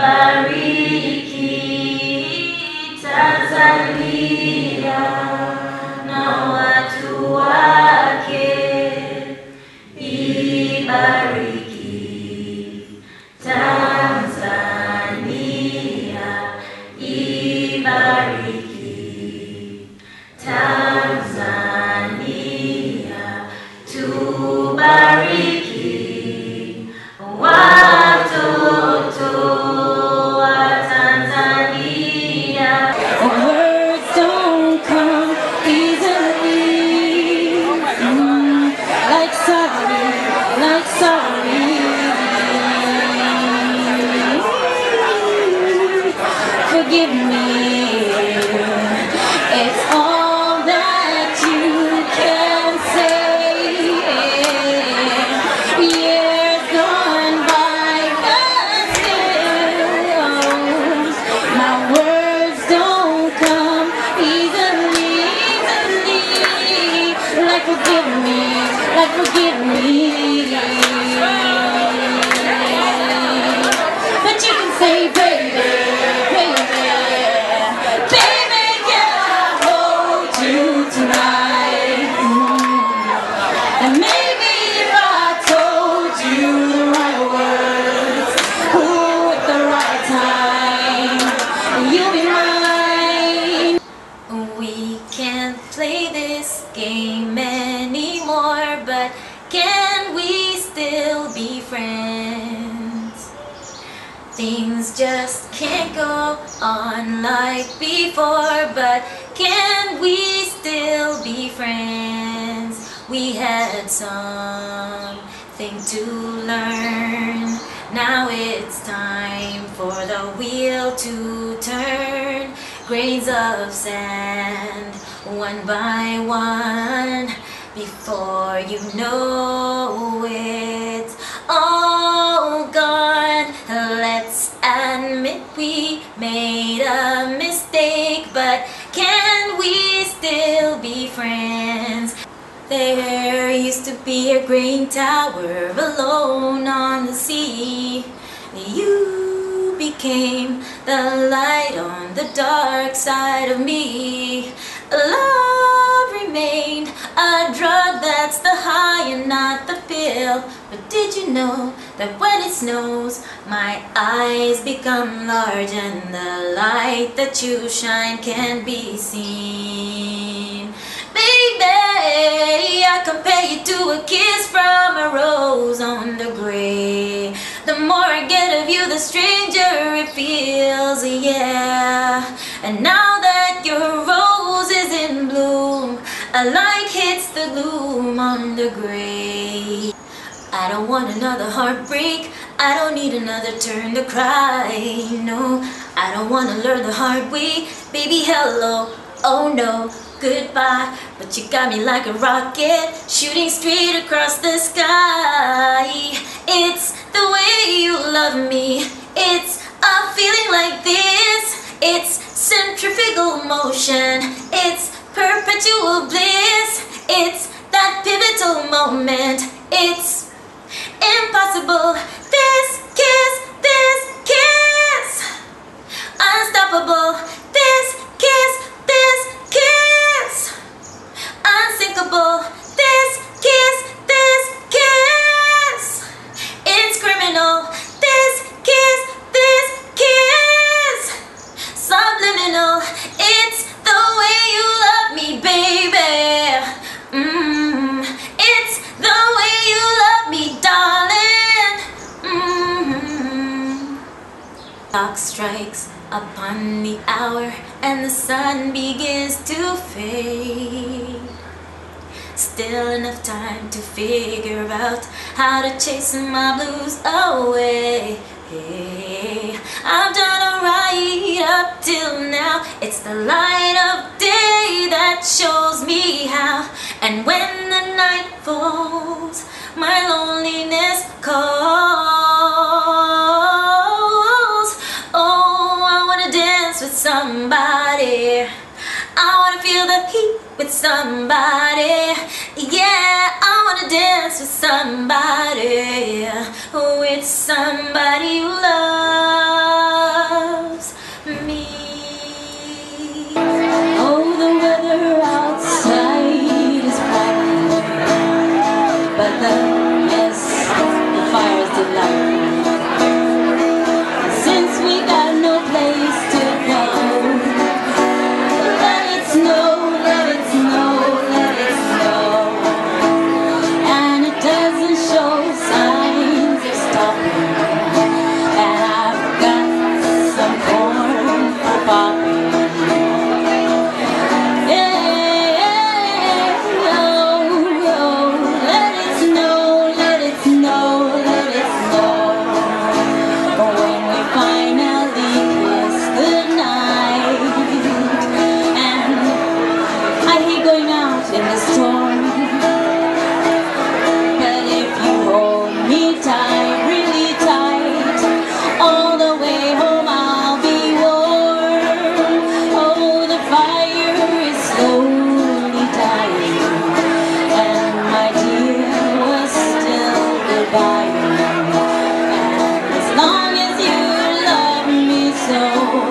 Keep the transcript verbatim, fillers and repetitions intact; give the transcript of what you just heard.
Ibariki Tanzania na watu wake. Ibariki Tanzania, ibariki Tanzania, tubariki watoto wa Tanzania. Words don't come easily, mm, like sorry, like sorry. Forgive me, it's all that you can say. Years gone by, but still, my words don't come easily, easily. Like forgive me, like forgive me. But you can say, baby, baby, baby, can I hold you tonight? Mm. And maybe if I told you the right words, ooh, at the right time, you'll be mine. We can't play this game anymore, but can we still be friends? Things just can't go on like before, but can we still be friends? We had something to learn. Now it's time for the wheel to turn. Grains of sand, one by one, before you know it, all gone. Let's admit we made a mistake, but can we still be friends? There used to be a green tower alone on the sea. You became the light on the dark side of me. Love remained a drug that's the high and not the pill. But did you know that when it snows, my eyes become large and the light that you shine can't be seen? Baby, I compare you to a kiss from a rose on the grave. The more I get of you, the stranger it feels, yeah. And now that your rose is in bloom, a light hits the gloom on the grave. I don't want another heartbreak, I don't need another turn to cry, no. I don't want to learn the hard way, baby hello, oh no, goodbye. But you got me like a rocket, shooting straight across the sky. It's the way you love me, it's a feeling like this. It's centrifugal motion, it's perpetual bliss. It's that pivotal moment, it's impossible. This kiss, this kiss, unstoppable. This kiss, this kiss, unsinkable. This kiss, this kiss, it's criminal. This kiss, this kiss, subliminal. It's the way you love me, baby. Mm, it's the way you love me, darling. Mm-hmm. Clock strikes upon the hour and the sun begins to fade. Still enough time to figure out how to chase my blues away. I've done alright up till now. It's the light of day that shows me how. And when the night falls, my loneliness calls. Oh, I wanna dance with somebody. I wanna feel the heat with somebody. Yeah, I wanna dance with somebody. somebody, with somebody you love. in the storm. But if you hold me tight, really tight, all the way home I'll be warm. Oh, the fire is slowly dying, and my dear was still goodbye. And as long as you love me so,